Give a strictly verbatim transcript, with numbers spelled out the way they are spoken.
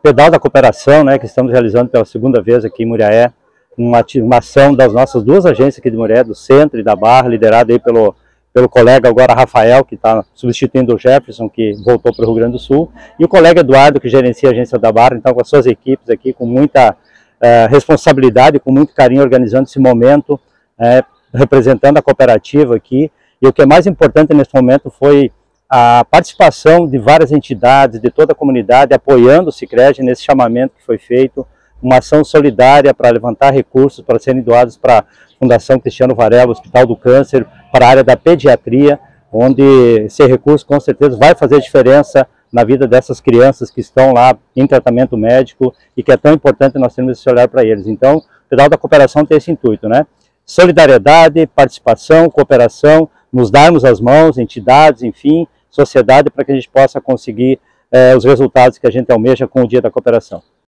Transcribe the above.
Pedal da Cooperação, né, que estamos realizando pela segunda vez aqui em Muriaé, uma, uma ação das nossas duas agências aqui de Muriaé, do Centro e da Barra, liderada aí pelo, pelo colega agora Rafael, que está substituindo o Jefferson, que voltou para o Rio Grande do Sul, e o colega Eduardo, que gerencia a agência da Barra, então com as suas equipes aqui, com muita uh, responsabilidade, com muito carinho, organizando esse momento, uh, representando a cooperativa aqui. E o que é mais importante nesse momento foi a participação de várias entidades, de toda a comunidade, apoiando o Sicredi nesse chamamento que foi feito, uma ação solidária para levantar recursos para serem doados para a Fundação Cristiano Varela, Hospital do Câncer, para a área da pediatria, onde esse recurso com certeza vai fazer diferença na vida dessas crianças que estão lá em tratamento médico e que é tão importante nós termos esse olhar para eles. Então, o Pedal da Cooperação tem esse intuito, né? Solidariedade, participação, cooperação, nos darmos as mãos, entidades, enfim, sociedade, para que a gente possa conseguir eh, os resultados que a gente almeja com o Dia da Cooperação.